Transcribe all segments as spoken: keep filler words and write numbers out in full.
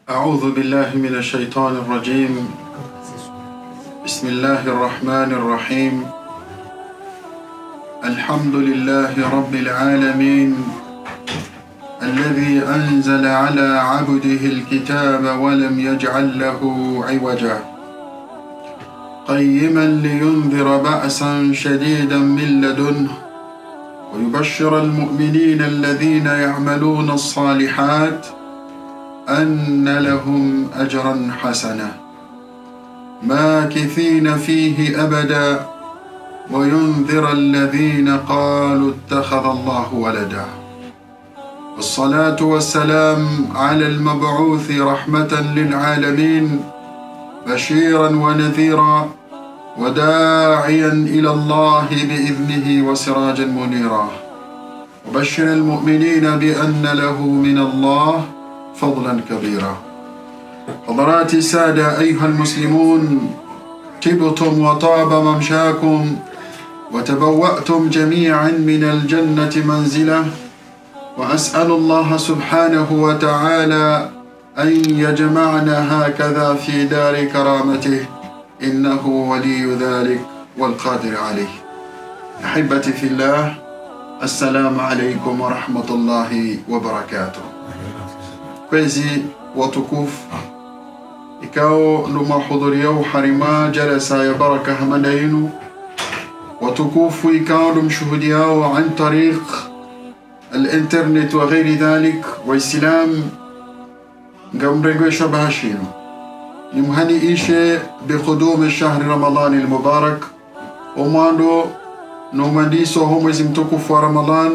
أعوذ بالله من الشيطان الرجيم. بسم الله الرحمن الرحيم. الحمد لله رب العالمين الذي أنزل على عبده الكتاب ولم يجعل له عوجا قيما لينذر بأسا شديدا من لدنه ويبشر المؤمنين الذين يعملون الصالحات أن لهم أجرا حسنا ماكثين فيه أبدا وينذر الذين قالوا اتخذ الله ولدا. والصلاة والسلام على المبعوث رحمة للعالمين بشيرا ونذيرا وداعيا إلى الله بإذنه وسراجا منيرا وبشر المؤمنين بأن له من الله فضلا كبيرا. حضرات السادة أيها المسلمون، طبتم وطاب ممشاكم وتبوأتم جميعا من الجنة منزلة، وأسأل الله سبحانه وتعالى أن يجمعنا هكذا في دار كرامته إنه ولي ذلك والقادر عليه. أحبتي في الله، السلام عليكم ورحمة الله وبركاته. kwezi watukufu, ikao ndo mahudhurio harima jalasa ya baraka hamada yenu watukufu, ikao ndo mshuhudiao an tariq الانترنت وغير ذلك والسلام نقمرقو شبهاشينو نمهني إيشي بقدوم الشهر رمضان المبارك وماندو نومانديسو هم زمتكو رمضان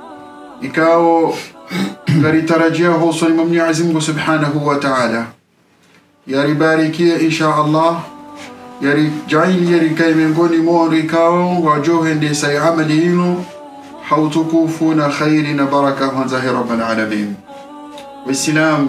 إكاو غري ترجيه صلي ممني عزمه سبحانه وتعالى. ياري باركيه إن شاء الله، ياري جاين ياري كي من قولي موري كاو وجوهن دي سي عملينو حوتكوفون خيرنا بركة وانزاه رب العالمين. والسلام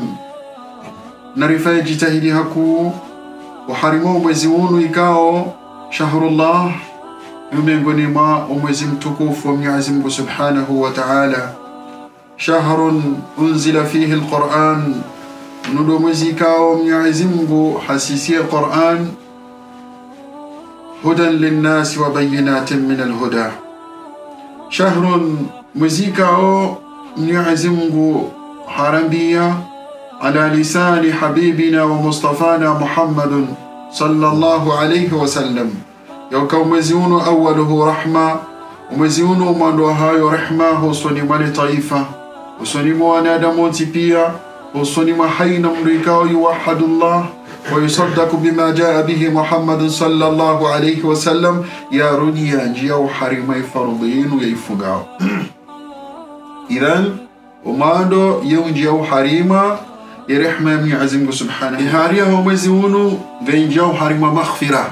نرفاي جتهدي هكو وحرمو مزيونو إكاو شهر الله يومين قولي ما ومزيم تكوف ومني عزمه سبحانه وتعالى. شهر أنزل فيه القرآن ندو مزيكا وميعزمه حسيسي القرآن هدى للناس وبينات من الهدى. شهر مزيكا وميعزمه حرمبية على لسان حبيبنا ومصطفانا محمد صلى الله عليه وسلم. يوكو مزيون أوله رحمة ومزيون مندوها رحمة وصني مالي طائفة وصني موانا دموتي بيا وصني ما حين أمريكا يوحد الله ويصدق بما جاء به محمد صلى الله عليه وسلم. يا رنيا جيو حريمي فرضين ويفقاو إذن وماندو يوم جيو حريمة يرحمة من عزمه سبحانه يهاريه ومزيونو غين جيو حريمة مغفرة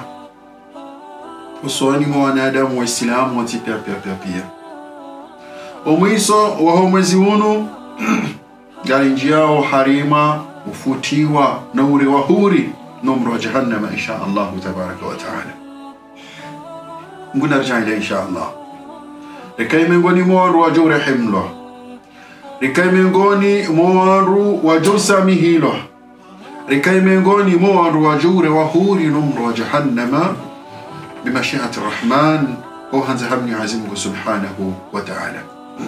وصني موانا دم والسلام وتي بيا بيا بيا بيا وميسو وهو مزيونو قال جياو حريمة وفوتيوا نوري وهوري نمر جهنم إن شاء الله تبارك وتعالى. نقول نرجع إليه إن شاء الله. ركاي من قوني موار وجور حمله، ركاي من قوني موار وجور سامهيله، ركاي من قوني موار وجور وهوري نمر جهنم بمشيئة الرحمن وهنزهبني عزمه سبحانه وتعالى.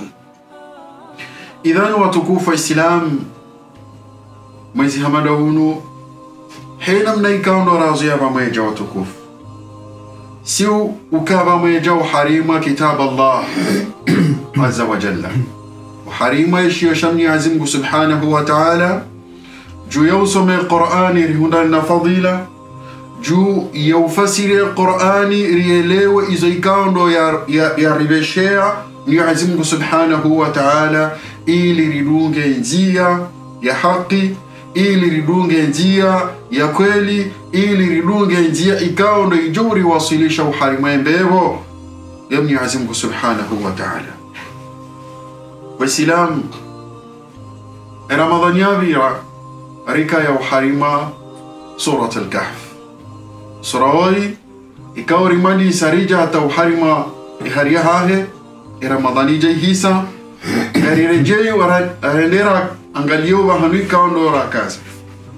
إذن وتكوف السلام ميزي همدونو حين من يكون راضيا بما يجو تكوف سيو وكابا ما يجو حريمة كتاب الله عز وجل وحريمة يشي شمني عزمه سبحانه وتعالى جو يوسم القرآن رهنا فضيلة جو يوفسر القرآن ريالي وإذا يكون يا ربشيع يعزمه سبحانه وتعالى ili ridunge njia ya haki, ili ridunge njia ya kweli, ili ridunge njia ikao ndo ijuri wasilisha uharima mbevo ya Mwenyezi Mungu Subhanahu wa Ta'ala. Waislamu, Ramadhani yavira rika ya uharima surat al-Kahf. Surawai ikao rimani sarija hata uharima ihariya hahe Ramadhani jai hisa Gari rejei warendera angalio wahanui kaundo rakaza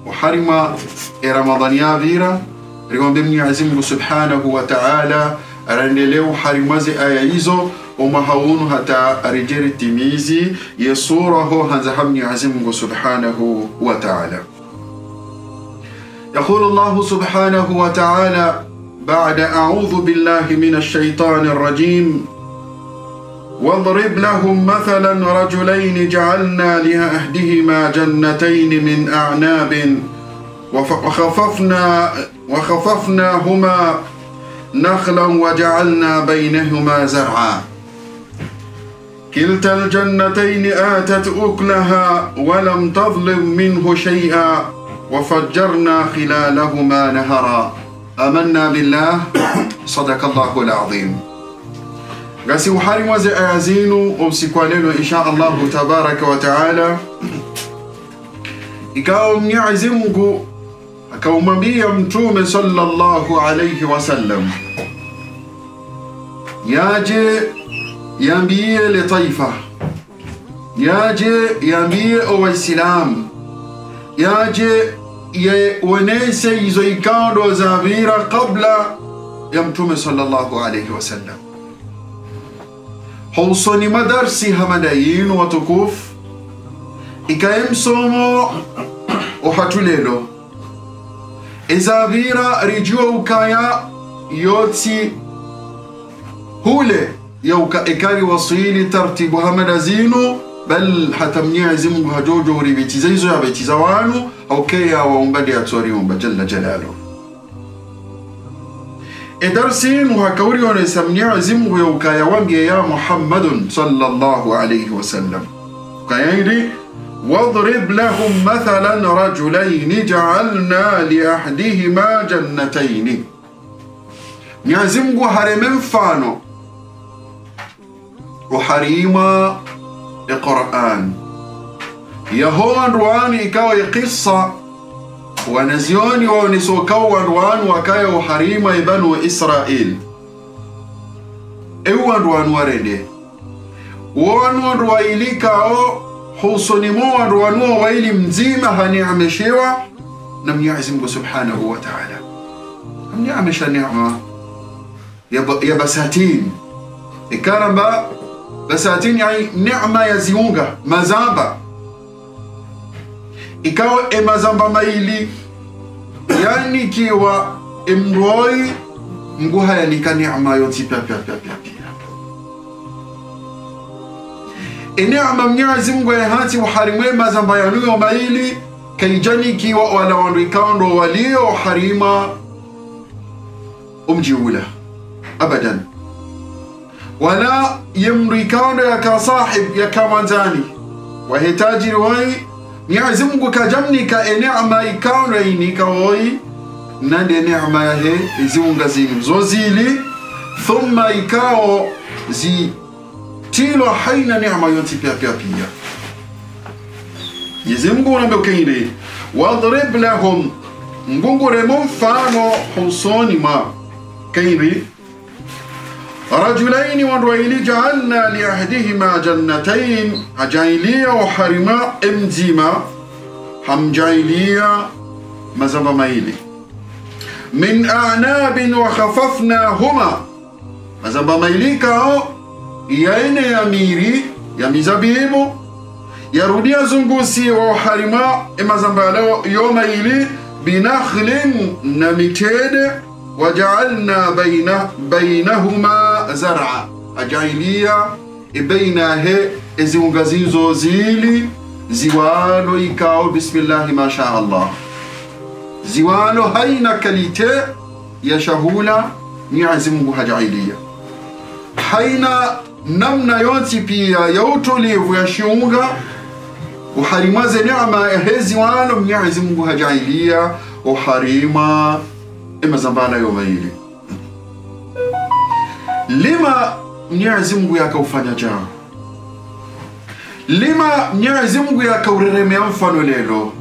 uharima e Ramadhani ya vira riwambe Mwenyezi Mungu Subhanahu wa Ta'ala arendelee uharimaze aya hizo umahawunu hata arijeri timizi ya sura ho hanza Mwenyezi Mungu Subhanahu wa Ta'ala. يقول الله سبحانه وتعالى بعد أعوذ بالله من الشيطان الرجيم واضرب لهم مثلا رجلين جعلنا لأحدهما جنتين من أعناب وخففنا وخففناهما نخلا وجعلنا بينهما زرعا كلتا الجنتين آتت أكلها ولم تظلم منه شيئا وفجرنا خلالهما نهرا آمنا بالله صدق الله العظيم. Gasi uharimu waze aya zinu usiku leo insha Allah tabaraka wa taala. Ikawa Mwenyezi Mungu akamwambia Mtume sallallahu alayhi wasallam, yaje yambie le taifa, yaje yambie Waislamu, yaje yaonese hizo ikando za vira kabla ya Mtume sallallahu alayhi wasallam. Husoni madarsi hamadayin watukuf ikaem somo uhatulelo izavira rijua ukaya yoti hule yauka ikari wasili tartibu hamadazinu bal hata Mwenyezi Mungu hajojo uribitiza hizo ya bitiza wanu okay ya waumbadi atori umba jalla jalalu. Edarsi muhakauri wanesa Mwenyezi Mungu ya ukaya wambia ya Muhammadun sallallahu alayhi wasallam ukaya hili واضرب لهم مثلا رجلين جعلنا لأحدهما جنتين. Mwenyezi Mungu hareme mfano uharima القرآن يهون روان ikawa qissa wanazioni wanisokawa ruwan wakaya uharima ibanu Israel ewa ruwan warende wanu ruwailika o husoni moa ruwanuwa waili mzima haniameshewa na Mwenyezi Mungu Subhanahu wa Ta'ala. Haniamesha neema ya basatin ikaramba basatin yani neema ya ziunga mazamba ikawa e mazamba maili yani kiwa imroi mguha ya nika neema yoti pia pia pia pia pia e neema Mwenyezi Mungu ya hati uharimwe mazamba ya nuyo maili kaijani kiwa wala wanrikando walio harima umjiula abadan wala yamrikando ya kasahib ya kamanzani wahitaji ruwai Mwenyezi Mungu kajamnika e neema ikano inika woi nande neema ya he ziunga zinu zozili thumma ikao zi tilo haina neema yoti pia pia pia. Mwenyezi Mungu anambia wadrib lahum ngungure mfano husoni ma kairi رجلين ورجلين جعلنا لأحدهما جنتين أجايلية وحرما امزيما هم جايلية مزبا ميلي من أعناب وخففناهما مزبا ميلي كاو يين يميري يمي زبيبو يرودي زنغوسي وحرما مزبا يوم ميلي بنخل نمتيد وجعلنا بين بينهما زرعا أجايلية بينه إزيونغازيزو زيلي زوالو يكاو بسم الله ما شاء الله زوالو هينا كاليتي يشهولا نعزمه هجايلية هينا نمنا يونتي بيا يوتولي ويشيونغا وحريماز نعمة هزوالو نعزمه هجايلية وحريما إما زنبانا يوميلي لما Mwenyezi Mungu yakaufanya jao lima Mwenyezi Mungu yakaureremea mfano lelo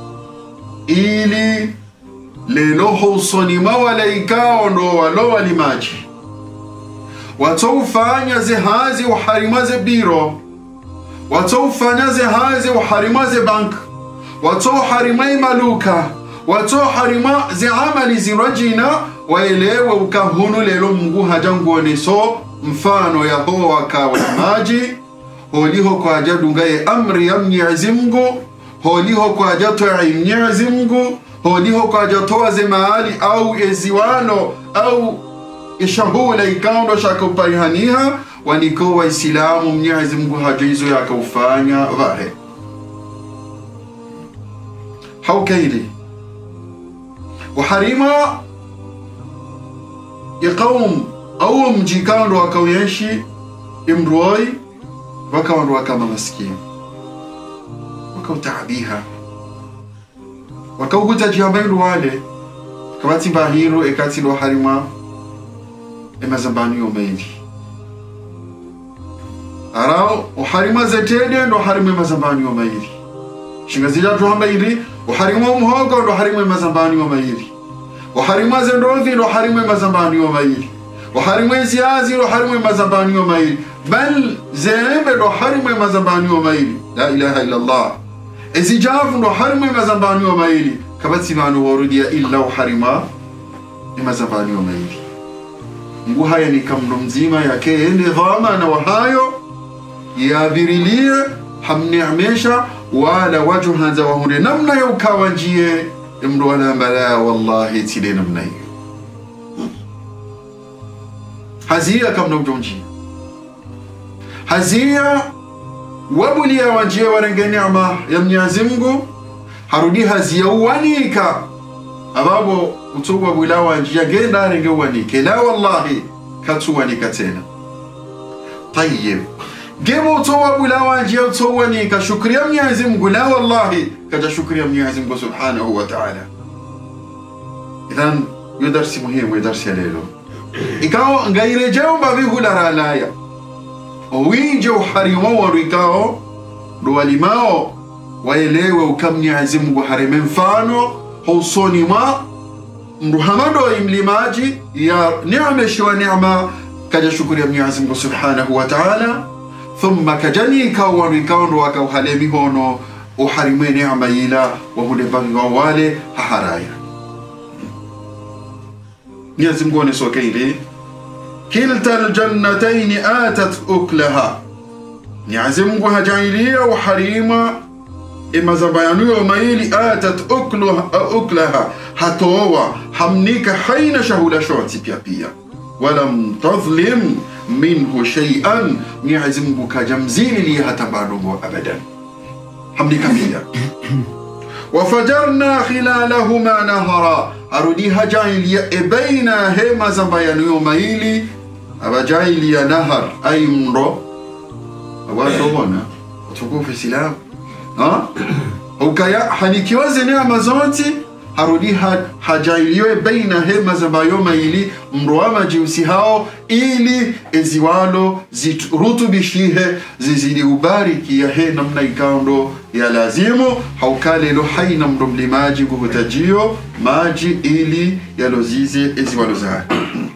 ili lelo husoni mawalaika ndo walo walimaji wataufanya zehazi uharimaze biro wataufanya zehazi uharimaze bank wato harimai maluka wato harima zi amali zirajina waelewe ukahunu lelo Mungu hajangone so mfano ya hoa kawa maji holiho kwa ajadungaye amri ya Mwenyezi Mungu holiho kwa ajatoa Mwenyezi Mungu holiho kwa ajatoa zemaali au eziwano au ishahula ikando shakupayhaniha waniko wa Islamu Mwenyezi Mungu hajizo yakaufanya vahe haukaili وحريما يقوم أو مجيكان وكاو ينشي امروي وكاو وكاو مسكين وكاو تعبيها وكاو قد جابين والي كما تباهيرو إكاتي لو حريما إما زبانيو ميلي أراو وحريما زيتين وحريما إما زبانيو ميلي شنغزيجا جوها ميلي وحريما مهوغو وحريما إما زبانيو ميلي وحريما زندوفي وحريما إما زبانيو ميلي وحريما سيازي وحريما إما زبانيو ميلي بل زيمب وحريما إما زبانيو ميلي لا إله إلا الله إزيجاف وحريما إما زبانيو ميلي كبتي مانو ورديا إلا وحريما إما زبانيو ميلي nguha ya ni kamno mzima yake nidhama na wahayo ya virilie hamneamesha wala waju hanza wahunde namna ya ukawanjie imruwana mbala wallahi tile namna hiyo hazia kamno mjonji hazia wabulia wanjie warenge neema ya Mwenyezi Mungu harudi hazia uwanika ababo utuwa bula wanjia genda renge uwanike la wallahi katu wanika tena طيب جيبوا توا بلا واجي وتوا نيكا شكريا Mwenyezi Mungu la wallahi kaja shukria Mwenyezi Mungu subhanahu wa ta'ala idhan yudarsi muhimu yudarsi lelo ikao ngairejeo babihu la ralaya winjo harimo warikao duwalimao waelewe ukam Mwenyezi Mungu harime mfano husoni ma mruhamado imlimaji ya neema shwa neema kaja shukria Mwenyezi Mungu subhanahu wa ta'ala ثم كجني كون كون وكو حلمي هونو وحرمي نعمة إلى وهو بانغوالي هحرايا نيازم قوني سوكيلي كلتا الجنتين آتت أكلها نيازم قوها جايلية وحريمة إما زبانيو وميلي آتت أكلها, أكلها هتووا حمنيك حين شهول شوتي بيا بيا ولم تظلم منه شيئا Mwenyezi Mungu kajamzili li hatabarugo abadan hamdi kamia wafajarna khilalahuma nahara arudi hajaili baina hema zambayanu yomaili abajaili ya nahar ay mro awatobona utukufu Islam ha ukaya hanikiwaze neema zote harudi hajailiwe baina hema zambayoma ili mroama jiusi hao ili eziwalo ziturutubishihe zizidi ubariki ya he namna ikaundo ya lazimu haukale lo haina mdomli maji guhutajio maji ili yalozize eziwalo zake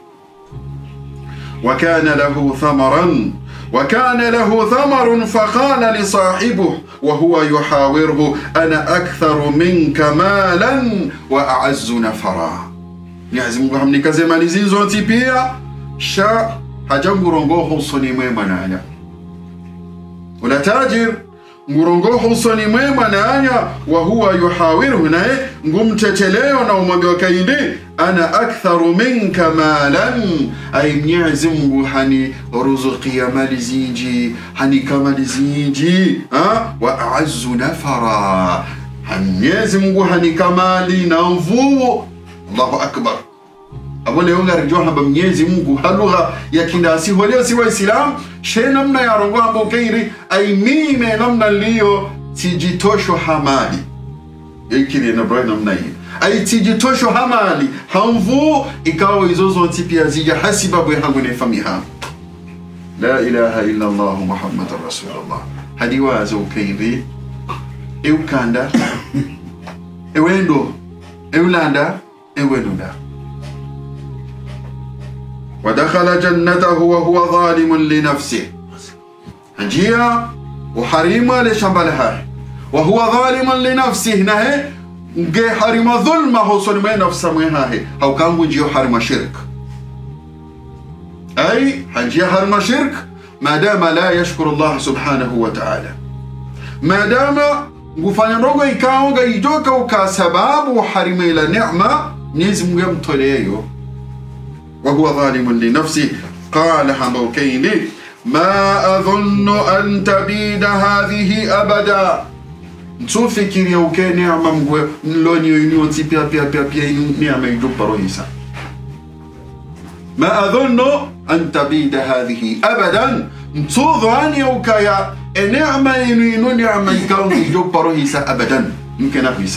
wakana lahu thamaran وكان له ثمر فقال لصاحبه وهو يحاوره أنا أكثر منك مالا وأعز نفرا Mwenyezi Mungu hamnikaze mali zizo tipia sha hajangurongoho usoni mwema nanya wala tajir ngurongoho usoni mwema nanya wa huwa yuhawiruhu nae ngumteteleo na umwambia kaidi ana aktharu minka malan ay Mwenyezi Mungu hani ruzuqi mali zinji hani kamali zinji ha wa a'azzu nafara Mwenyezi Mungu hani kamali na mvuo Allahu akbar awole yonga rijoha ba Mwenyezi Mungu halugha ya kindasi wale si Waislamu she namna ya rongo ambo kairi ay mime namna liyo tijitosho hamali ikili na bra namna hiyo ay tijitosho hamali hamvu ikawa izozo tipia zija hasiba bwe hangu ne famiha la ilaha illa Allah Muhammadur Rasulullah hadi wazo kairi eukanda ewendo eulanda ewelunda ودخل جنته وهو ظالم لنفسه هنجيا وحريمة لشمبلها wa huwa dhaliman li nafsihi, nahe nge harima dhulma hosoni mwe nafsa mwe hahe haukangu njio harima shirk. Ay hanjia harima shirk madama la yashkuru Allah subhanahu wa ta'ala, madama ngufanya ndogo ikaonga ijoka uka sababu harima ila ni'ma Mwenyezi Mungu yamtoleyo. wa huwa dhalimun li nafsihi qala hamaukaini ma adhunnu an tabida hadhihi abada. Ntufikiri ya uke neema mgwe nloni yoyini onti pia pia pia pia neema ijupa rohisa. Ma adhunnu an tabida hadhihi abadan. Ntudhani ya uka ya neema yoyini neema ikaungi ijupa rohisa abadan. Mkena kuisa.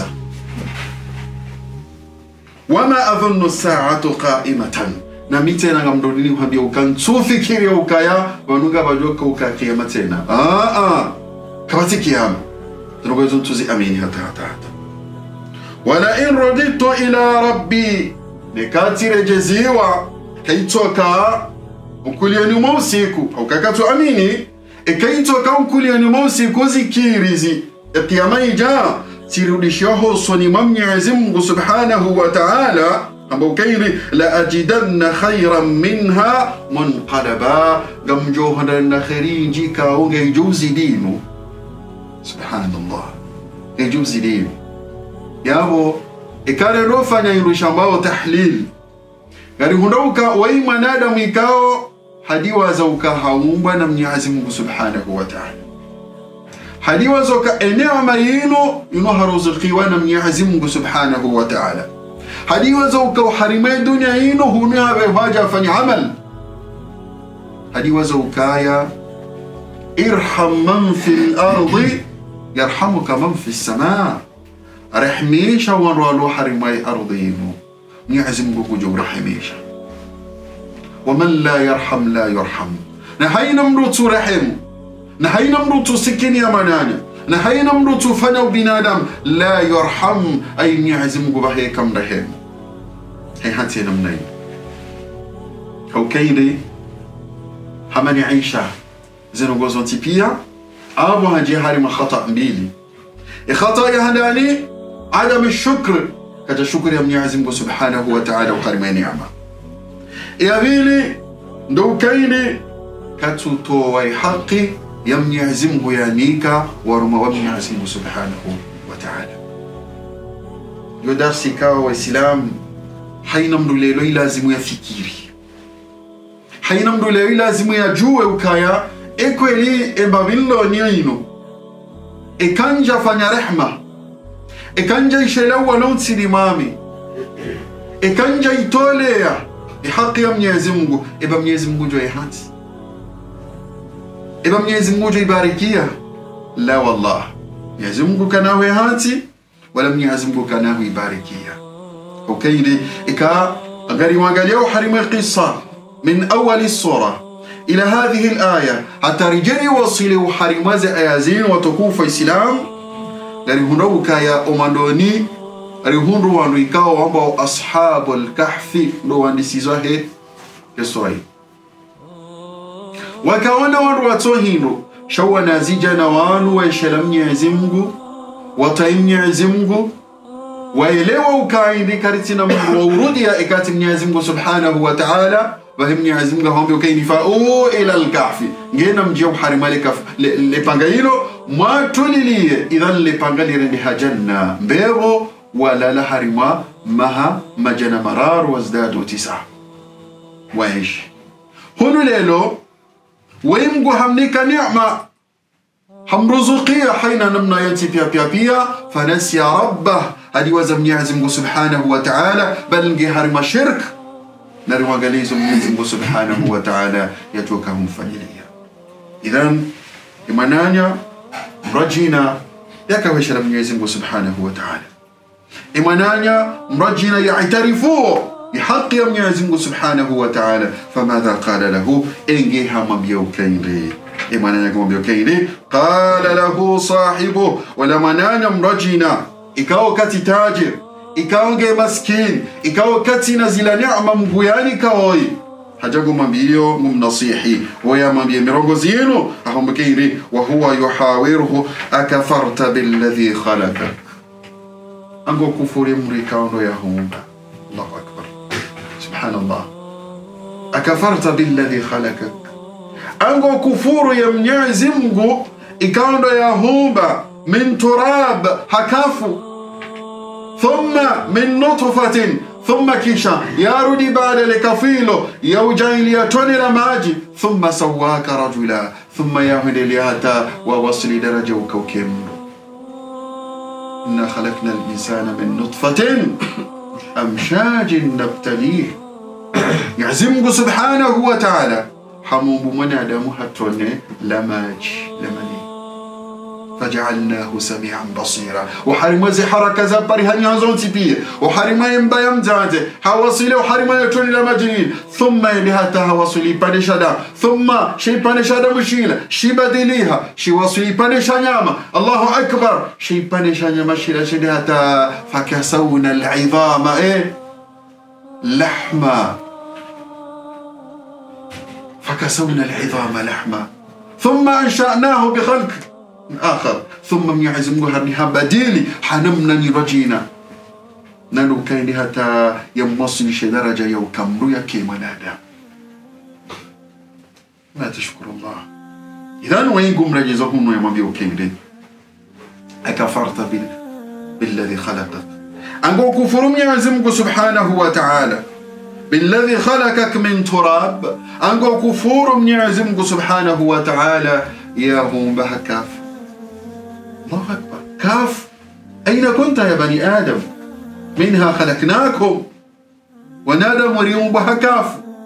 Wama adhunnu saatu qaimatan. Na mite na ngamdodini uhabia uka ntufikiri ya uka ya wanuga bajoka uka kiyama tena. Ah ah. Kabati kiyama. Tunaweza tuzi amini hata hata hata. Wala in raditu ila rabbi, nikati rejeziwa kaitoka ukuliani mausiku au kakatu amini ikaitoka ukuliani mausiku zikirizi kiyama ija sirudishiho swani Mwenyezi Mungu subhanahu wa ta'ala ambao kaili la ajidanna khayran minha munqalaba, gamjohana na khairinji kaunge juzi dinu. Subhanallah, ejuzi dini yabo ikare rofanya irushambao tahlil gari hundoka wai manadamu ikao hadiwa zauka haumba na Mwenyezi Mungu subhanahu wa ta'ala, hadiwa zauka eneo mayino ino haruzukiwa na Mwenyezi Mungu subhanahu wa ta'ala, hadiwa zauka harime dunia ino huni habe haja fanya amal, hadiwa zauka ya irham man fil ardi yarhamuka man fi samaa. Rahmisha wanwalu harimai ardhinu Mwenyezi Mungu kujo rahimisha. Waman la yarham la yarham. Na haina mrutu rahimu, na haina mrutu sikini ya mananya, na haina mrutu fanya binadam la yarham, ay Mwenyezi Mungu baheka mrahimu. Hai hati namnayi haukaili hamani Aisha zinogozo tipia أبو هجي حرم خطأ مبيلي الخطأ يهداني عدم الشكر كذا شكر يا Mwenyezi سبحانه وتعالى وحرم نعمة يا بيلي دو كيني كتوتوي حقي يا Mwenyezi يا نيكا ورما Mwenyezi سبحانه وتعالى يدرسي كاو الإسلام حينمدو ليلو لازم يفكيري حينمدو ليلو لازم يجوه وكايا ekweli ebabilo nyoino ekanja fanya rehma ekanja ishelewa lonsi limami ekanja itolea ihaki ya Mwenyezi Mungu eba Mwenyezi Mungu jo ihati eba Mwenyezi Mungu jo ibarikia la wallah Mwenyezi Mungu kanawe hati wala Mwenyezi Mungu kanawe ibarikia. وكيدي إكا أغاري وانغاليو حرم القصة من أول الصورة إلى هذه الآية حتى رجالي وصلوا حرماز أيازين وتكوف الإسلام لأن هناك يا أمانوني أريهون روان ريكاو وانباو أصحاب الكهف روان ديسيزوه يسوي وكوانا وانرواتوهينو شوى نازيجا نوانو ويشلم يعزمغو وطيم يعزمغو وإليوا وكاين كارتنا من ووروديا إكاتم يعزمغو سبحانه وتعالى وهم يعزمغو هم يوكين فاو إلى الكهف جينا مجيو حرمالي لبانغايلو ما تولي إذن لبانغالي رنها جنة بيرو ولا لحرما مها مجن مرار وازدادوا تسعة وإيش هنو ليلو ويمغو همنيك نعمة هم رزقية حين نمنا ينتي بيا بيا بيا فنسي ربه هذه وزم يعزمه سبحانه وتعالى بل نجي هرم شرك نروا قليزم يعزمه سبحانه وتعالى يتوكهم فنيليا إذن إمانانيا مرجينا يكوش رب يعزمه سبحانه وتعالى إمانانيا مرجينا يعترفوه بحق يوم يعزمه سبحانه وتعالى فماذا قال له إنجي هم بيوكين إيماننا كم بيوكيني قال له صاحبه ولما نانم رجينا إكاو كتي تاجر إكاو جي مسكين إكاو كتي نزل نعمة مبياني كوي hajagu mambiyo mumnasihi waya mambiye mirongozi yenu ahombekiri wa huwa yuhawiruhu akafarta billadhi khalaqak ango kufuri mrikaundo ya humba. Allahu akbar, subhanallah. Akafarta billadhi khalaqak, ango kufuru ya Mwenyezi Mungu ikaundo ya humba min turab hakafu, thumma min nutfatin, thumma kisha yarudi baada likafilo ya ujaili ya tone la maji, thumma sawaka rajula, thumma yahudili hata wa wasli daraja ukaukimu. inna khalaqna al-insana min nutfatin amshajin nabtalih. Mwenyezi Mungu subhanahu wa ta'ala hamumbu mwanadamu hatone la maji la mani, faj'alnahu sami'an basira. Uharimwazi haraka za parihani hanzonti pia uharimai mbaya mzaze hawasile uharimai toni la majini, thumma ilihata hawasili panisha da, thumma shi panisha da mushila shi badiliha shi wasili panisha nyama. Allahu akbar, shi panisha nyama shila shilihata fakasawna al-'idhama eh lahma, fakasawna al-'idhama lahma, thumma ansha'nahu bi khalq آخر, ثم Mwenyezi Mungu hadili hanamna ni rajina nanu kaini hata yamwasilishe daraja ya ukamru yake mwanadamu. Ma tashkuru Allah. Idhan waingu mrajiza hunu ya mwambia ukende akafarta billadhi khalaqak, ango kufuru Mwenyezi Mungu subhanahu wa ta'ala billadhi khalaqak min turab, ango kufuru Mwenyezi Mungu subhanahu wa ta'ala ya humba hakafu. الله أكبر. كاف أين كنت يا بني آدم؟ منها خلقناكم ونادم وريوم بها كاف،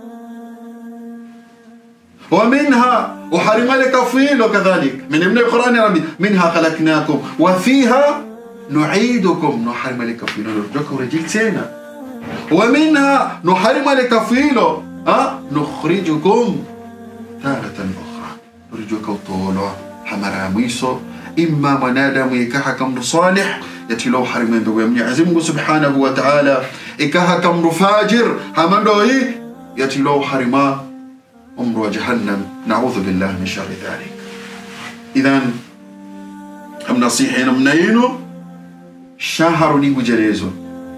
ومنها وحرم لك فيل وكذلك من ابن القرآن ربي منها خلقناكم وفيها نعيدكم نحرم لك فيل نرجوك ورجيك سينا، ومنها نحرم لك فيل أه؟ نخرجكم تارة أخرى نرجوك وطولوا حمرا ميسو إما منادم يكها كم صالح يتلو حرم من Mwenyezi Mungu subhanahu wa ta'ala, ikaha kama fajir hamando hii yatilo harima umru jahannam, na'udhu billahi min sharri dhalik. Idhan amnasihina mnayinu shaharu ni bujelezo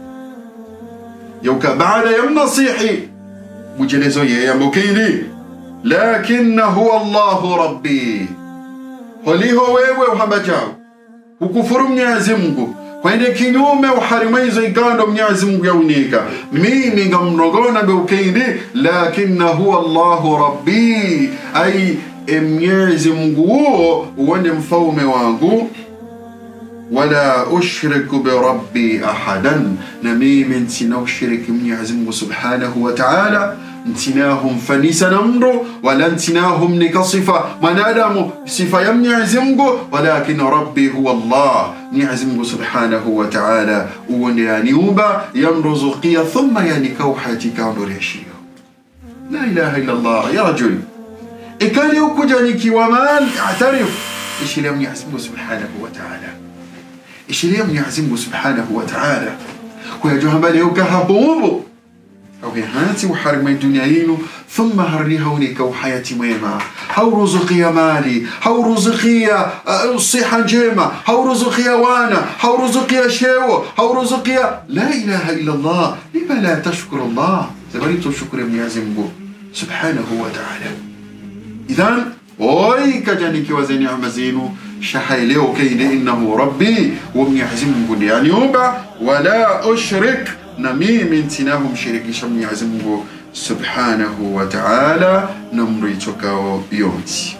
yauka baada ya mnasihi bujelezo ye ya mukini, lakinnahu Allahu rabbi, holiho wewe uhamajao ukufuru Mwenyezi Mungu kwende kinyume uharimaizo igando Mwenyezi Mungu yaunika, mimi ngamrogona beukindi, lakinnahu Allahu rabbi, ay Mwenyezi Mungu huo uone mfaume wangu, wala ushriku bi rabbi ahadan, na mimi ntina ushiriki Mwenyezi Mungu subhanahu wa ta'ala ntinahum fanisa namro, wala ntinahum nikasifa manadamu sifa ya Mwenyezi Mungu, walakin rabbi huwa Allah, Mwenyezi Mungu subhanahu wa ta'ala uone yaniumba yamruzuqia thumma yanikauhati kaondoreshiyo. La ilaha illa Allah. Ya rajul ikali ukuja nikiwa man atarif ishili ya Mwenyezi Mungu subhanahu wa ta'ala, ishili ya Mwenyezi Mungu subhanahu wa ta'ala kwa johambali ukahabubu أو هاتي وحرم الدنيا ينو ثم هرني هونيك وحياتي ميما هاو رزقيا مالي هاو رزقيا الصحة جيمة هاو رزقيا وانا هاو رزقيا شيو هاو رزقيا لا إله إلا الله. لما لا تشكر الله زبريتو شكر من يعزمه سبحانه وتعالى. إذن ويك جانيك وزيني عمزينو شحيليو كين إنه ربي ومن يعزمه يعني يوبا ولا أشرك نمي من تناهم شريك شم يعزمه سبحانه وتعالى نمريتك ويوتي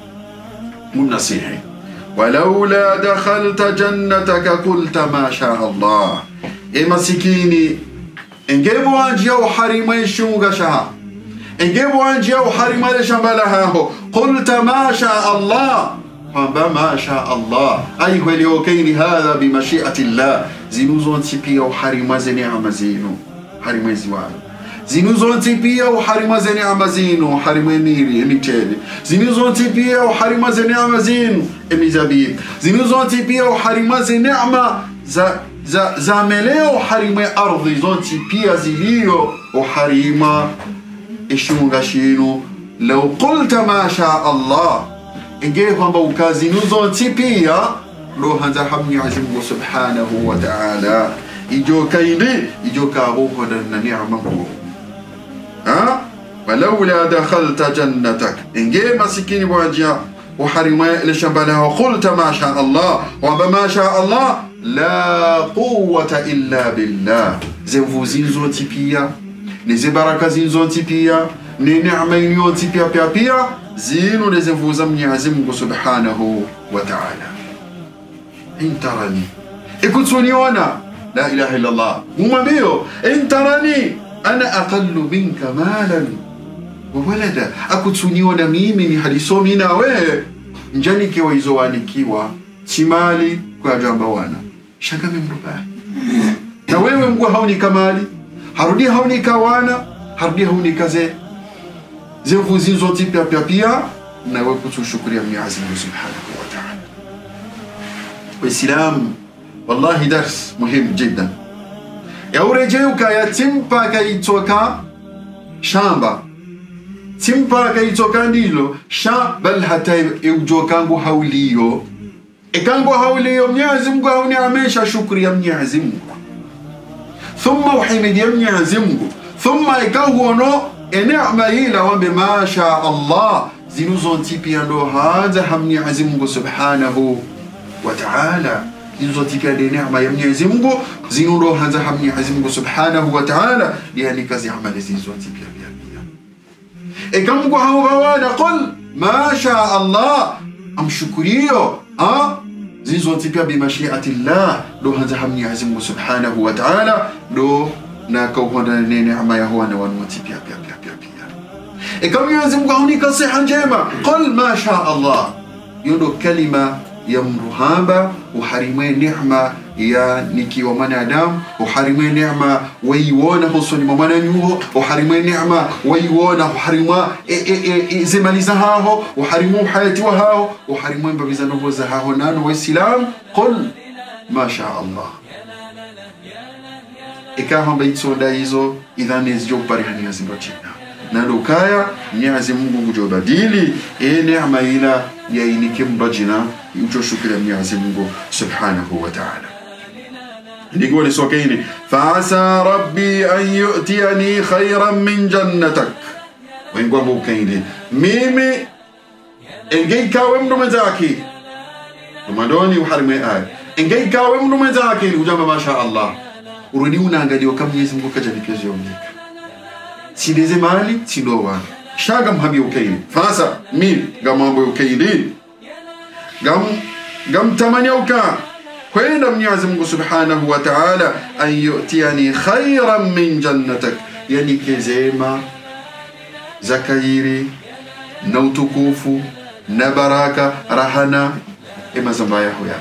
من نصيحي. ولولا دخلت جنتك قلت ما شاء الله. إما سكيني إنجيبوا أنجيو حريمي شنوغا شها إنجيبوا أنجيو حريمي شمالها قلت ما شاء الله ما شاء الله أي هو اليوكين هذا بمشيئة الله. زينوزون تيبيا وحريما زيني عمزينو حريما زوال زينوزون تيبيا وحريما زيني عمزينو حريما نيري امي تالي زينوزون تيبيا وحريما زيني عمزينو امي زبيب زينوزون تيبيا وحريما زيني عما زا زا زامليو وحريما أرضي زون تيبيا زيليو وحريما ishunga shinu law qulta ma sha Allah inge kwamba ukazi nuzo tipia lo hanza hamni azimu subhanahu wa ta'ala ijo kaindi ijo kabo na ni'ma ko ha walawla dakhalta jannatak inge masikini wajia وحرماء لشبالها وقلت ما شاء الله وبما شاء الله لا قوة إلا بالله زنفو زنزو تيبيا نزي بركة زنزو تيبيا ننعمين يون تيبيا بيا بيا زينو نزنفو زمني عزمك سبحانه وتعالى إن تراني إكو تسوني وانا لا إله إلا الله هما بيو إن تراني أنا أقل منك مالا وولدا akutuniona mimi ni halisomi na we njani kiwa izowani kiwa chimali kwa jamba wana shaka memruba na wewe mgwa hauni kamali harudi hauni kawana harudi hauni kaze zevu zinzo tipia pia pia na wewe kutushukuria Mwenyezi Mungu Subhanahu wa Ta'ala. Waislamu wallahi dars muhimu jiddan ya urejeuka yatimpa kaitoka shamba timpa kaitoka ndilo sha bal hata ujokangu hauliyo ekangu hauliyo Mwenyezi Mungu hauniamesha shukri ya Mwenyezi Mungu thumma uhimidi ya Mwenyezi Mungu thumma ikahuono neema hila wambe ma sha Allah zinuzontipi ndo hadha Mwenyezi Mungu Subhanahu wa Ta'ala zinuzontipi ndo neema ya Mwenyezi Mungu zinundo hadha Mwenyezi Mungu Subhanahu wa Ta'ala yani kazi amali zinuzontipi ikamungu hawawana qul ma sha Allah amshukuriyo ah zinzotipia bimashiatillah do hanza Mwenyezi Mungu Subhanahu wa Ta'ala do na kauhonda neema ya huwa na wanotipia pia pia pia pia ikamu Mwenyezi Mungu hunika siha njema qul ma sha Allah yondo kalima ya mruhamba uharimwe neema ya nikiwa mwanadamu uharimwe neema waiona husoni mwana nyuho uharimwe neema waiona uharimwa e e e zemaliza hao uharimu hayati wa hao uharimwe mbabiza ndogo za hao nano waislamu qul ma sha Allah ikawa baitsoda hizo idhani zijo parihani yazimbochina nalo kaya Mwenyezi Mungu kujobadili e neema ila ya inike mbajina ujo shukira Mwenyezi Mungu Subhanahu wa Ta'ala نقول سوكيني فعسى ربي أن يؤتيني خيرا من جنتك وين قوموا كيني ميمي إنجي كاوم رمزاكي رمضاني وحرمي آي إنجي كاوم رمزاكي وجمع ما شاء الله ورنيونا قد يوكم يسمو كجاني كزيونيك سيدي مالي سيدوان شاقم هم يوكيني فعسى مين قام هم يوكيني قام قام تمانيا وكا kwenda Mwenyezi Mungu Subhanahu wa Ta'ala an yu'tiyani khayran min jannatak yani kezema zakairi na utukufu na baraka rahana ema zambaya hoya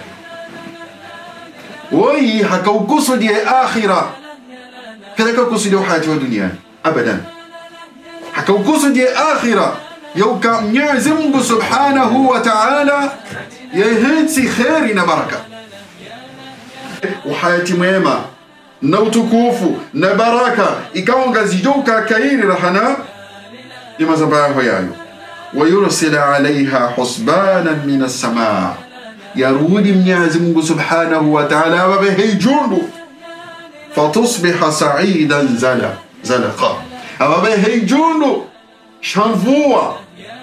woi hakaukusudi akhira kadaka kusudi hayati wa dunia abadan hakaukusudi akhira yauka Mwenyezi Mungu Subhanahu wa Ta'ala yahensi khairi na baraka وحياتي ميما نوتكوفو نباركا إكاونغا زيجوكا كايري رحنا إما زباها يايو ويرسل عليها حسبانا من السماء يرودي Mwenyezi Mungu Subhanahu wa Ta'ala وبهي جندو فتصبح سعيدا زلا زلقا وبهي جندو شنفوا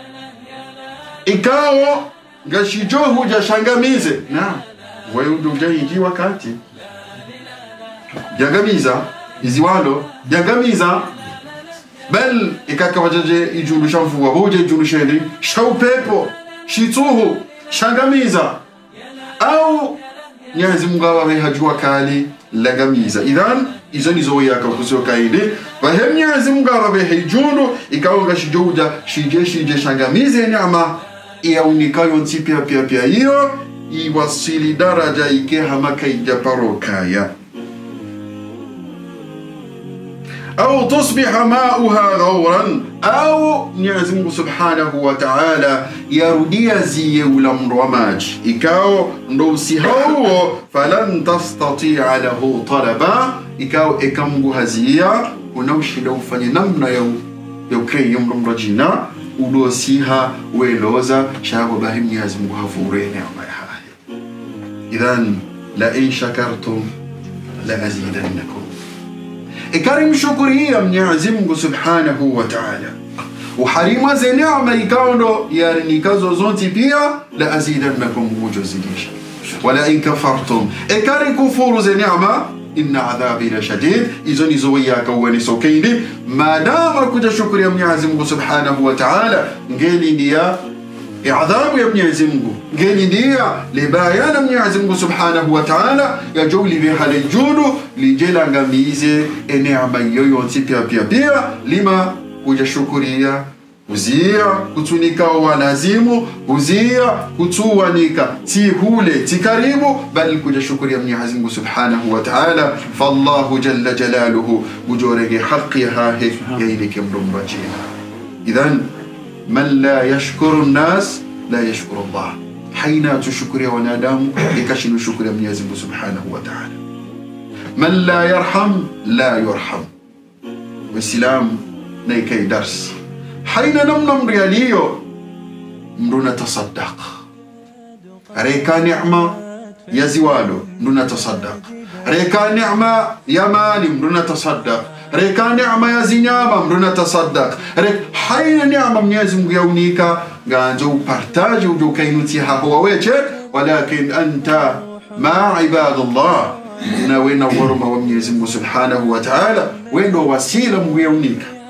إكاو غشيجوه جاشangamize نعم wewe ujaingi wakati jangamiza iziwalo jangamiza bal ikaka wajaje ijulu shamfuwa boje ijulu shende shaupepo shituhu shangamiza au Mwenyezi Mungu awe hajua kali lagamiza idhan izo nizo yaka kusoka ide wa Mwenyezi Mungu awe hijundu ikaonga shijoja shije shije shangamize neema ya unikayo ntipia pia pia hiyo iwasili daraja ike hamaka ijaparokaya au tusbiha ma'uha ghawran au Mwenyezi Mungu Subhanahu wa Ta'ala yarudia ziye ulamro wa maji ikao ndo usihauo falan tastati'a lahu talaba ikao ekamungu hazia unaoshida ufanye namna ya يوكي يوم رجينا ولوسيها ويلوزا شاب بهم يازم وهفورين يا إذن لئن شكرتم لأزيدنكم إكرم شكرية من يعزمه سبحانه وتعالى وحريم زي نعمة يكاونو يعني كازو زونتي بيا لأزيدنكم وجزيديش ولئن كفرتم إكرم كفور زي نعمة إن عذابي لشديد إذن إزوياك ونسوكيني ما دام كنت شكرية من يعزمه سبحانه وتعالى قيلي نيا عذاب يا ابن يعزمه قيلي نيا لبايان من يعزمه سبحانه وتعالى يجولي بها للجود لجيلا غميزي نعمة يونتي بيا بيا بيا لما وجه شكرية uzia kutunika wanazimu uzia kutuwanika tihule tikaribu bali kuja shukuri ya Mwenyezi Mungu Subhanahu wa Ta'ala fallahu jalla jalaluhu bujorege haki hahe yailike mrumrajina idhan man la yashkuru an-nas la yashkuru Allah haina tushukuri ya wanadamu ikashinu shukuri ya Mwenyezi Mungu Subhanahu wa Ta'ala man la yarham la yurham waislamu na ikai darsi حين نمنم رياليو مرونا تصدق ريكا نعمة يا زوالو مرونا تصدق ريكا نعمة يا مالي مرونا تصدق ريكا نعمة يا زينامة مرونا تصدق ريك حين نعمة من يزم يونيكا جو بارتاج وجو كينوتيها هو ويجه ولكن أنت مع عباد الله وين ورما ومن يزم سبحانه وتعالى وين وسيلة ميونيكا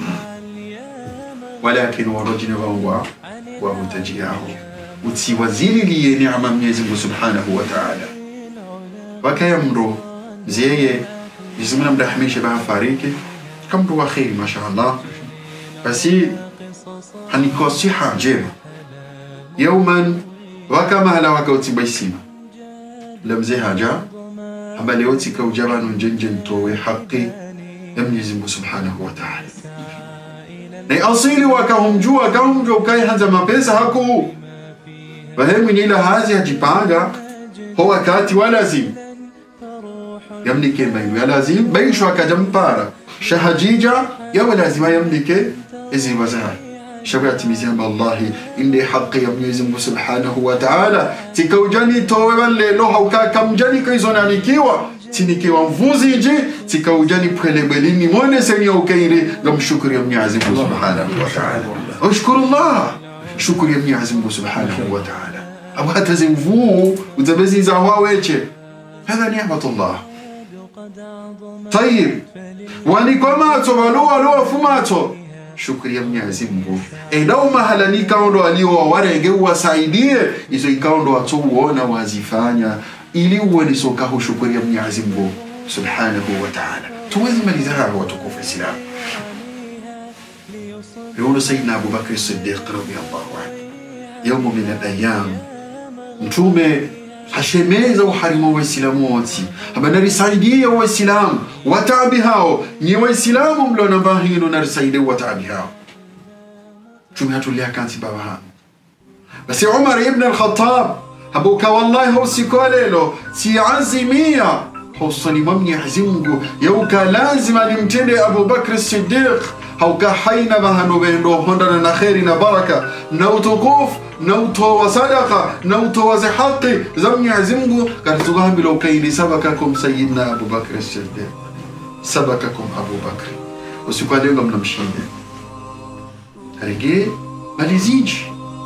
ولكن ورجنا وهو ومتجياه وتسوزيل لي نعمة من يزم سبحانه وتعالى وكيمرو زي يزمنا مدحمي شبه فاريكي كم رو خير ما شاء الله بس هنكو صحة جيبة يوما وكما هلا وكوتي بيسيما لم زي هاجا أما ليوتي كوجبان جنجن توي حقي يم يزم سبحانه وتعالى ni asili wakahumjua kahumjua kai hanza mapesa haku fahimu ni ila hazi hajipanga ho wakati wa lazim yamlike mayu ya lazim baishu akajampara shahajija ya lazima yamlike izi wazahar shabati mizamba Allahi inni haqqi ya Mwenyezi Mungu Subhanahu wa Ta'ala tikaujani towe lelo hauka kamjani kaizonanikiwa tinikiwa mvuzi nje tikaujani prelebelini mwone seni ya ukairi gamshukuri ya Mwenyezi Mungu Subhanahu wa Ta'ala ushkuru Allah shukuri ya Mwenyezi Mungu Subhanahu wa Ta'ala abu hata zimvu utabezi za waweche هذا نعمة الله طيب wanikwamato walua lua fumato shukuri ya Mwenyezi Mungu enao mahala ni kaundo aliwa warege uwasaidie izo ikaundo watu uona wazifanya ili uwe sokaho shukuri ya Mwenyezi Mungu Subhanahu wa Ta'ala tuwezi malizaha watukufu Islam يقول سيدنا أبو بكر الصديق رضي الله عنه يوم من الأيام نتومي hashemeza uharimu wa Islamu wote abanarisaidie wa Islamu watabi hao ni wa Islamu mlo namba hino narisaidie watabi hao tumehatulia kanti baba hano basi Umar ibn al-Khattab habuka wallahi husikolelo si azimia husani Mwenyezi Mungu yauka lazima nimtende Abu Bakr as-Siddiq hauka haina bahano bendo hondana na khairi na baraka na utukufu na utoa sadaqa na utoa haki za Mwenyezi Mungu katugahambi lo kaini sabakakum sayyidina Abu Bakr as-Siddiq sabakakum Abu Bakr usikualenga mnamshinde rege maliziji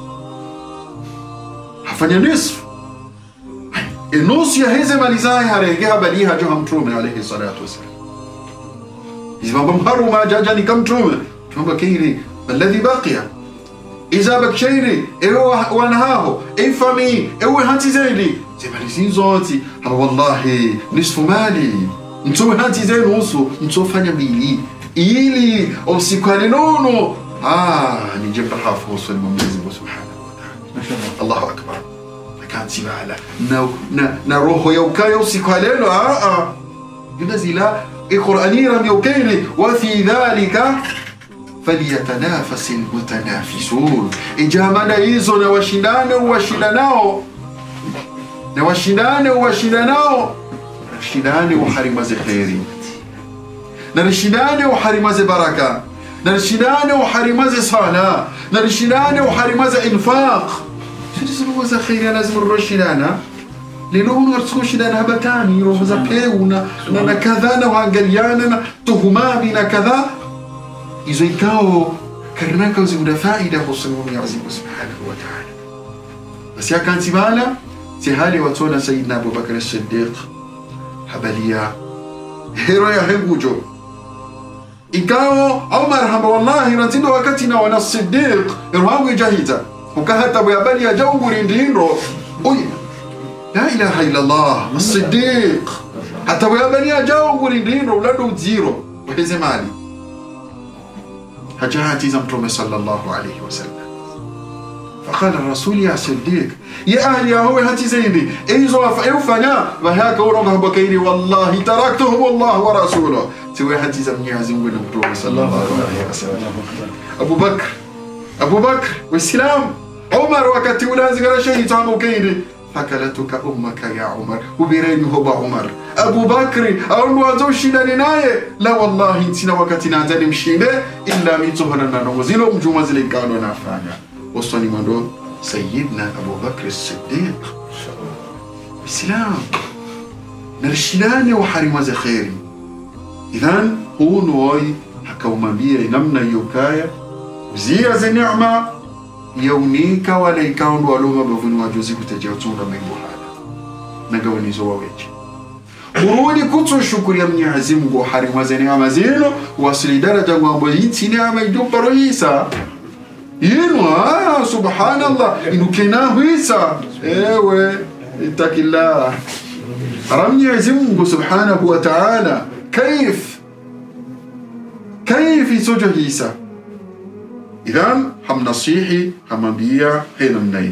hafanya nisfu النص يهزم مalizai harege baliha jo hamtume alayhi salatu wasallam izibamba mharu ma jajani kam tume tumba kiri alladhi baqiya إذا بكشيري إيوه وانهاه إفهمي إيوه هانتي زيدي زي ماليزين زوتي هذا والله نصف مالي نتو هانتي زي نوصو نتو فانيا ميلي إيلي أو سيكواني نونو آه نجيب الحافظ وصل المميز سبحانه وتعالى الله أكبر كانت سيبالا نو نروحو يوكا يوسيكواني نو آه آه ينزل القرآني رم يوكيني وفي ذلك فليتنافس المتنافسون إجامنا إيزو نواشدانه واشدانه نواشدانه واشدانه نواشدانه وحرم زي خيري نواشدانه وحرم زي بركة نرشداني وحرمز صلاة نرشداني وحرمز إنفاق شو تسمى وزا خير لازم الرشدانا لأنه نرسكو شدانا هبتاني روزا بيونا نانا كذا وانجليانا تهمامنا كذا إذا يكاو كرناك وزيونا فائدة وصلهم يعزيب سبحانه وتعالى بس يا كان سبالة سهالي وطونا سيدنا أبو بكر الصديق حباليا هيرو يا هنجوجو إكاو عمر هم والله رتينو وقتنا وانا الصديق إرهاوي جاهزة وكهت أبو ياباليا جو ريندينرو أوي لا إله إلا الله الصديق حتى أبو ياباليا جو ريندينرو ولادو زيرو وحيزي مالي هجاهتي زمترمي صلى الله عليه وسلم فقال الرسول يا صديق يا أهل يا هو هاتي زيني إيزو فأيوفنا وهاك ورمه بكيني والله تركتهم الله ورسوله سوى هاتي زمني عزيم ونمترمي صلى الله عليه وسلم أبو بكر أبو بكر والسلام عمر وكتي ولازق شيء تعمل كيني فكلتك أمك يا عمر وبيرين هو عمر أبو بكر أول وزوجنا لناية لا والله انتنا وقتنا زالي مشينة إلا ميتوهنا نوزيلو مجومزلين كانوا نافعنا وصلني مدون سيدنا أبو بكر الصديق السلام نرشلاني وحرمز خيري إذن هو نوي حكوما بيه نمنا يوكايا وزيز نعمة يونيك وليكاون ولوما بفنوا جوزيك تجاوتون من بحالا نقوني زوا ويجي قروني كتو الشكر يمني عزيم وحرمز نعمة زينو وصلي درجة وابوينتي نعمة يدوب رئيسا ينوى سبحان الله إنه كناه إيسا إيوه اتق الله رمي يعزمه سبحانه وتعالى كيف كيف يسجه إيسا إذن هم نصيحي هم بيا هنا منين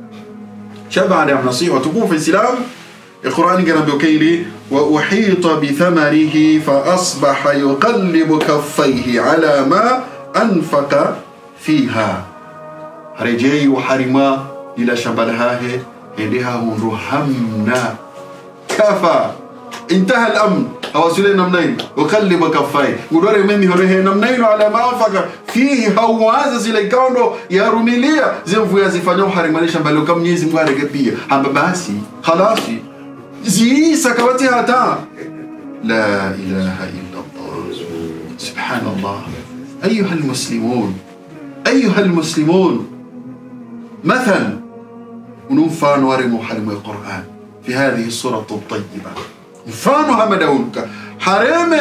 شبع عليهم نصيحة وتقوم في السلام القرآن قال بوكيلي وأحيط بثمره فأصبح يقلب كفيه على ما أنفق فيها رجي وحرما إلى شبالها هندها ونرحمنا كفى انتهى الأمن أوصلنا منين وقلب كفاي ودور مني هره منين على ما أنفق فيه هوازا سيليكاونو يا روميليا زنفو يا زفانو حرما ليش بالو كم نيزم غارق بيه هم باسي خلاصي زي سكوتي هاتا لا إله إلا الله سبحان الله أيها المسلمون أيها المسلمون مثلا ونفان ورمو حرم القرآن في هذه السورة الطيبة نفانها مدونك حرم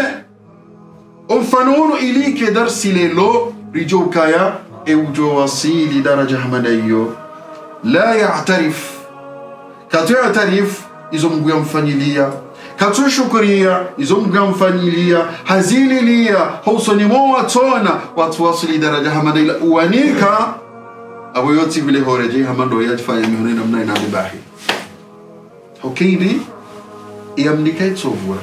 انفانون إليك درس ليلو رجوك يا اوجو وصيلي درجة مديو لا يعترف كاتو يعترف إذن قيام فانيليا كاتو شكريا إذن قيام فانيليا هزيلي ليا حوصني مواتونا واتواصلي درجة مديو وانيكا أبو يوتي بلي هورجي هماندو يدفع يمهنين أمنين على باحي حكيني يملكي تصور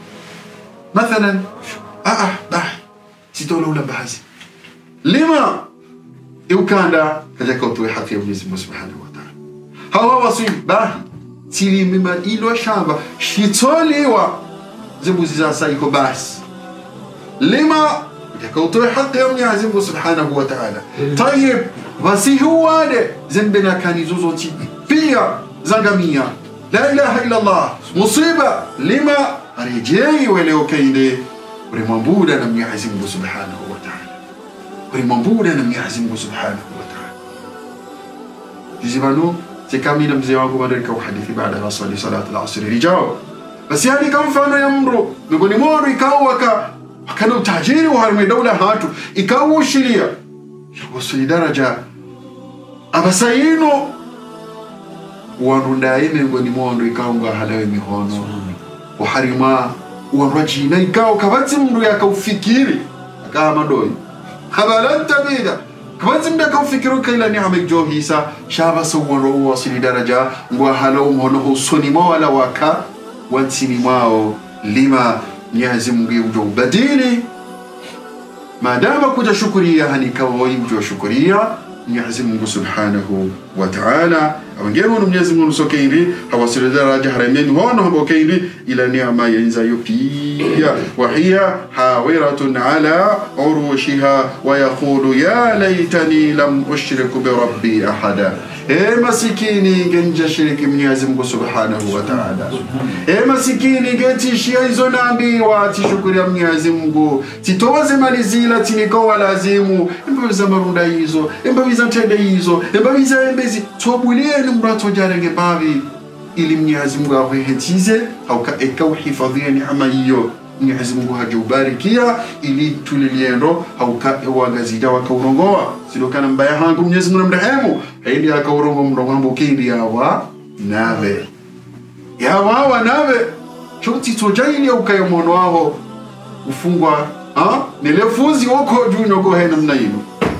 مثلا آه باحي سيتولو لبحزي لما إو كان دا كجاكوتو يحقي ونزم سبحانه وتعالى هوا وصيب باحي تيلي مما إلو شامبا شيتولي و زبو زيزا سايكو باس لما كجاكوتو يحقي ونزم سبحانه وتعالى طيب وسي هو هذا زنبنا كان يزوزوتي فيها زنغامية لا إله إلا الله مصيبة لما رجعي ولو كيدي ورمبودا نم يعزمه سبحانه وتعالى ورمبودا نم يعزمه سبحانه وتعالى جزبانو سكامي نم زيواكو مدركة وحديثي بعد رسول صلاة العصر رجاو بس يعني كم فانو يمرو نقول مورو يكاوكا وكانوا تهجيري وهرمي دولة هاتو يكاو الشريع وصل درجة abasayino wanundaime ngoni mondo ikaunga halawe mihono uharima warajina ikao kabati mndu yakaufikiri akama doi habalanta bida kabati mndu yakaufikiru kaila ni'ama johisa shaba sawwaro wasili daraja ngwa halawe mhono husoni mawala waka wansini mao lima nyazi mngi ujo badili ما دام كوجا شكرية هني كوي وجو شكرية Mwenyezi Mungu Subhanahu wa Ta'ala. Awangero Mwenyezi Mungu sokeiri hawasile daraja harameni hono habokeiri ila neema yenza yopia wa hiya hawiratun ala urushiha wa yaqulu ya laitani lam ushrik bi rabbi ahada. E masikini genja shiriki Mwenyezi Mungu Subhanahu wa Ta'ala. E masikini geti shia hizo nabii wa tishukuri ya Mwenyezi Mungu. Titoze malizila tinikowa lazimu. Imbawiza marunda hizo, imbawiza tende hizo, imbawiza embezi. Tobulie ni mrato jarenge bavi ili Mwenyezi Mungu awehetize au eka uhifadhia neema hiyo. Mwenyezi Mungu hajubarikia ili tuliliendo au wagazida wakaurongoa. Sidokana mbaya hangu Mwenyezi Mungu mrehemu. Haindi akaurongo mrongo kindi yawa nawe. Yawa wa nawe. Choti tojaili ya ukayo mono waho ufungwa ha? Nilefuzi wako juu nyogo hena mna ino.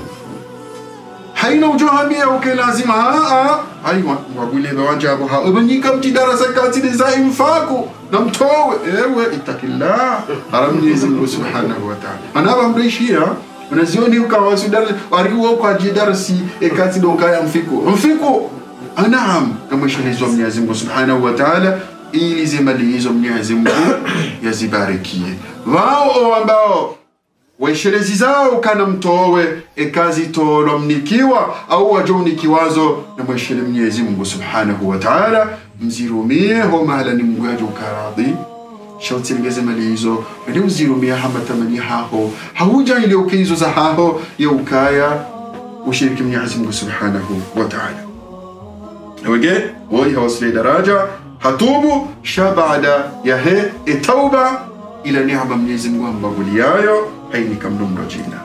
Haina ujohamia uke lazima haa haiwa wabulebe wajabu haa ubanyika mtidarasa katili za imfaku na mtowe ewe itakillah haram Mwenyezi Mungu Subhanahu wa Ta'ala. Anaba mreishia unazioni ukawasu darasi wariwa kwa jidarasi ekati dokaya mfiku mfiku anaam kama shalizo Mwenyezi Mungu Subhanahu wa Ta'ala ili zimali hizo Mwenyezi Mungu yazibarikie wao ambao waisherezi zao kana mtowe ekazi tolo mnikiwa au wajonikiwazo na mweshere Mwenyezi Mungu Subhanahu wa Ta'ala mzirumie ho mahala ni Mungu yajo karadhi shauti ngeze malizo wale mzirumie hama tamani haho hauja ile ukizo za haho ya ukaya ushiriki Mwenyezi Mungu Subhanahu wa Ta'ala. Wage woi hawasile daraja hatubu shabada ya he etauba ila neema Mwenyezi Mungu ambaguliayo haini kamdo mrajina.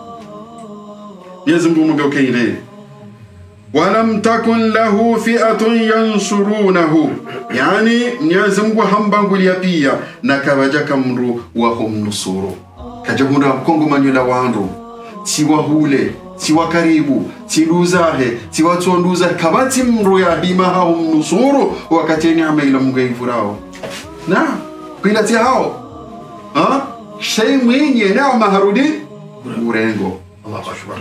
Mwenyezi Mungu mgeuke ile walam takun lahu fi'atun yansurunahu, yani Mwenyezi Mungu hambangulia pia na kawaja kamru wa hum nusuru kajabunda kongo manyola wandu tiwa hule tiwa karibu tiluzahe tiwa tuonduza kabati mru ya hima hum nusuru wakati neema ila Mungu ifurao na bila tia hao ha shay mwenye neema harudi urengo. Allahu akbar.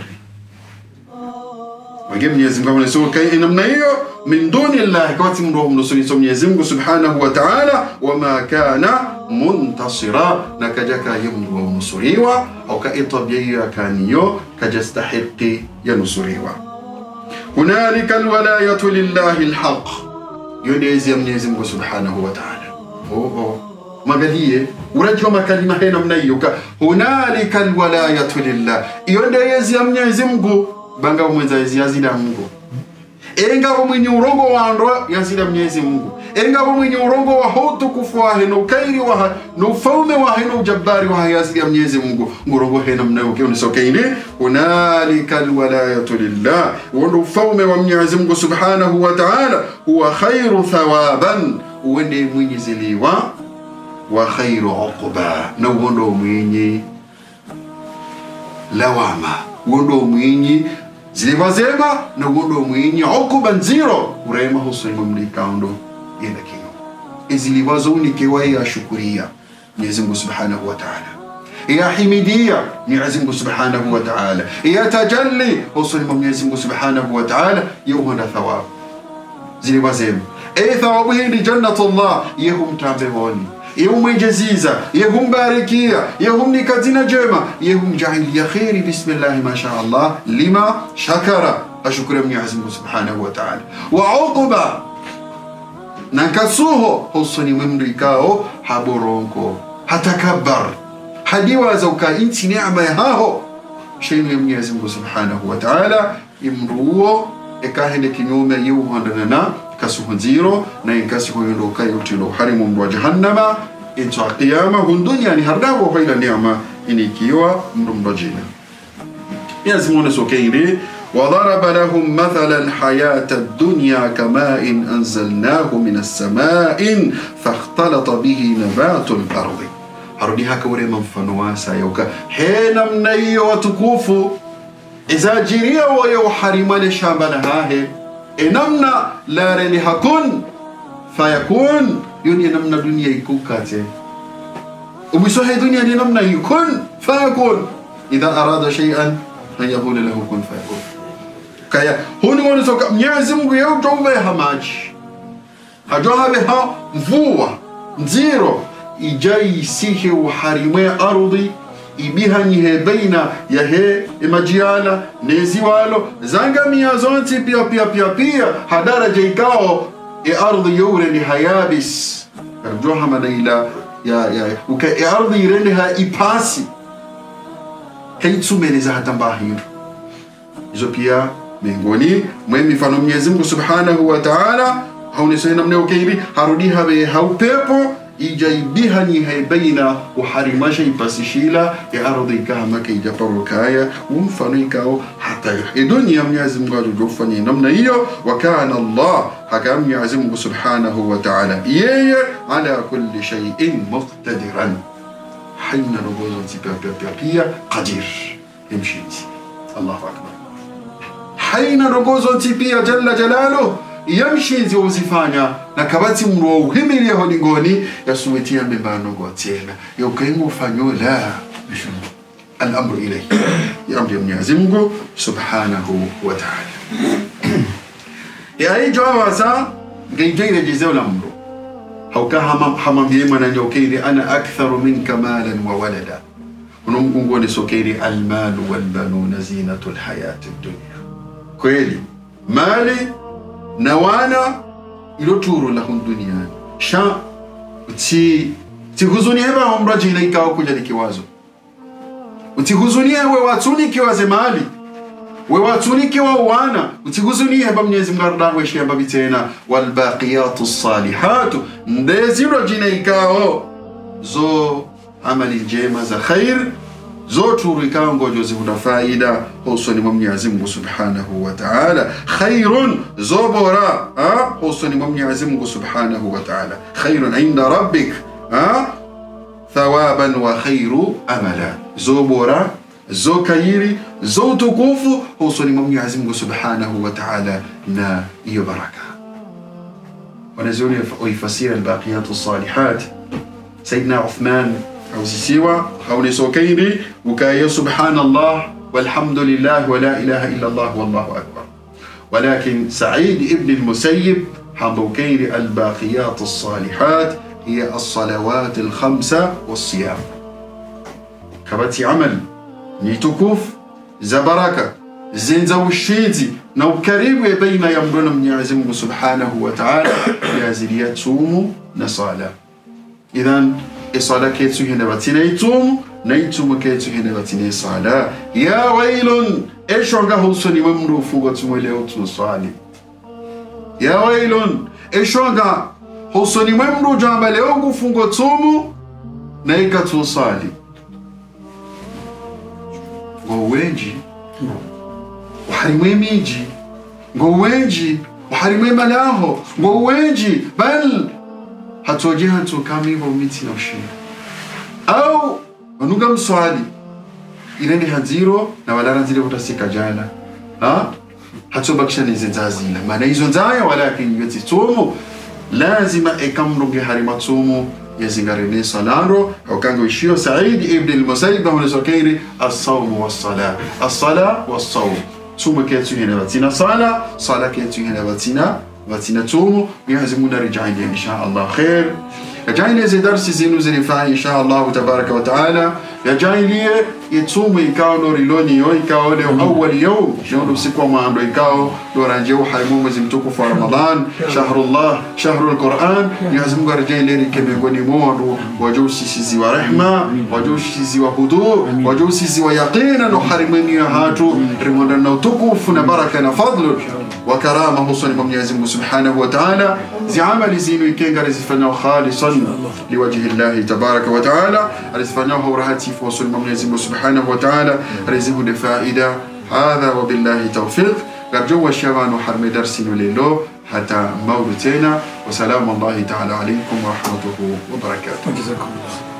Wage Mwenyezi Mungu anasoka namna hiyo min duni Allah kwa timro mnusuri so Mwenyezi Mungu Subhanahu wa Ta'ala wama kana muntasira na kajaka yumdu wa nusuriwa au kaitabia kaniyo kajastahiqi ya nusuriwa. Hunalika alwalayatu lillahi alhaq, yonezi Mwenyezi Mungu Subhanahu wa Ta'ala. Oh oh magalie urajua makalima hena mnaiyoka hunalika alwalayatu lillah, yondezi ya Mwenyezi Mungu banga mwenza yazida Mungu enga mwenye urongo wa ndo yazida Mwenyezi Mungu enga mwenye urongo wa hotu kufuahe no kairi wa no faume wa no jabari wa yazida Mwenyezi Mungu ngurongo hena mnayoke unisokeini hunalika alwalayatu lillah wondo faume wa Mwenyezi Mungu Subhanahu wa Ta'ala huwa khairu thawaban uende mwenye ziliwa wa khairu uqba na wondo mwenye lawama wondo mwenye zilibazema na wondo mwenye uqba nziro urema husema mlikaundo yenda kinyo izilibazo unikewa ya shukuria Mwenyezi Mungu Subhanahu wa Ta'ala ya himidia Mwenyezi Mungu Subhanahu wa Ta'ala ya tajalli husema Mwenyezi Mungu Subhanahu wa Ta'ala yuhuna thawab zilibazema ay thawabu hindi jannatullah yehum tabehoni يوم جزيزة يهم باركية يهم نكاتنا جيمة يهم جعل يا خيري بسم الله ما شاء الله لما شكر أشكر من عزمه سبحانه وتعالى وعقبة نكسوه حصني ممريكاو حبورونكو هتكبر حديوا زوكا انت نعمة هاهو شيء من عزمه سبحانه وتعالى يمروه ekahende kinyume yuhandana kasuhunziro na inkasiho yondoka yutilo harimu mwa jahannama into qiyama hundunya ni hardago kwa ila neema inikiwa mrumrajina. Mwenyezi Mungu sokeiri وضرب لهم مثل الحياة الدنيا كماء أنزلناه من السماء فاختلط به نبات الأرض. harudi haka ure mfano wasa yoka hena mnayo watukufu إذا جريا ويوحرمان شامبنا هاه إنمنا لا رني هكون فيكون يوني نمنا دنيا يكون كاتي وبسوها دنيا نمنا يكون فيكون إذا أراد شيئا أن يقول له كن فيكون kaya huni woni soka Mwenyezi Mungu yeye utowe hamaji hajoha beha mvua nziro ijai sihe uharimwe ardhi ibiha nyihe baina ya he imajiala nezi walo zangamia zonti pia pia pia pia hadara jaikao e ardhi yure ni hayabis hajoha madaila ya ya uka e ardhi irende ha ipasi kaitsumeleza hatambahiru hizo pia miongoni mwa mifano Mwenyezi Mungu Subhanahu wa Ta'ala haunisema mneo kairi harudiha be haupepo ijaibiha ni haibaina uharimasha ipasishila ya ardhi kama kaijaparukaya umfano ikao hata ya dunia Mwenyezi Mungu ajufanya namna hiyo wa kana Allah hakam Mwenyezi Mungu Subhanahu wa Ta'ala yeye ala kulli shay'in muqtadiran haina rogozo tipia pia pia qadir imshiti Allahu akbar haina rogozo tipia jalla jalaluhu yamshizi uzifanya na kabati mro uhimili ya hodingoni ya suwetia mbano gotena ya ukaingu fanyo la al-amru ilayhi ya amri Mwenyezi Mungu Subhanahu wa Ta'ala ya hii jawaza ngejele jizeo la mro hauka hama hamambie mwana nyokeiri ana aktharu minka malan wa walada unumgungu ni sokeri al-malu wal-banuna zinatul hayati dunya kweli mali na wana iloturu la duniani sha uti tihuzuni heba ombraji ile ikao kuja likiwazo utihuzuni we watuni kiwaze mali we watuni kiwa wana utihuzuni heba Mwenyezi Mungu ardangu ishi heba bitena wal baqiyatu salihatu ndeziro jina ikao zo amali njema za khair zote ikao ngojo zihuna faida husoni Mwenyezi Mungu Subhanahu wa Ta'ala khairun zobora ah husoni Mwenyezi Mungu Subhanahu wa Ta'ala khairun inda rabbik ah thawaban wa khairu amala zobora zokairi zotukufu husoni Mwenyezi Mungu Subhanahu wa Ta'ala na iyo baraka wanazuri ويفسير الباقيات الصالحات سيدنا عثمان أو سيوا أو نسوكيري وكاية سبحان الله والحمد لله ولا إله إلا الله والله أكبر ولكن سعيد ابن المسيب حمبوكيري الباقيات الصالحات هي الصلوات الخمسة والصيام كبتي عمل نيتكوف زبركة زنزو الشيتي نو كريم بين يمرون من يعزمه سبحانه وتعالى يازليات صوموا نصالا إذن الصلاة كيتسو هنا باتنا يتوم نيتوم كيتسو هنا باتنا صلاة يا ويل إيش عنده سني ممرو فوق تملي وتصلي يا ويل إيش عنده سني ممرو جامل يوم فوق توم نيكا تصلي ووينجي وحرمي ميجي ووينجي وحرمي ملاهو ووينجي بل hatuwajiha tukami hivyo miti na ushini au wanuga mswali ilende haziro na walara zile utasika jana ha hatubakisha nizenzazila maana hizo nzaya walakin yeti tumu lazima ikamruge harima tumu yazingarene salaro au kango ishio Said ibn al-Musayyib wa Zukairi as-sawm was-salah as-salah was-sawm tumu ketu hina batina sala sala ketu hina batina واتنا تومو يهزمونا رجعين إن شاء الله خير رجعين زي درس زينو زي رفاعي إن شاء الله تبارك وتعالى رجعين لي يتومو يكاو نوري لوني يو يكاو ليو أول يوم يونو سيكوا ما عمرو يكاو لورانجيو حيمو مزمتوكو في رمضان شهر الله شهر القرآن يهزمونا رجعين لي كم يقولي مورو وجو سيسي ورحمة وجو سيسي وهدوء وجو سيسي ويقينا نحرمني هاتو رمضان نوتوكو فنا بركة فضل وكرامه صلى الله سبحانه وتعالى زي عمل زينو يكين قال زفناه خالصا لوجه الله تبارك وتعالى زفناه ورهاتي فوصل الله سبحانه وتعالى رزقه لفائدة هذا وبالله توفيق رجو الشبان وحرم درسنا لله حتى مولتنا وسلام الله تعالى عليكم ورحمته وبركاته.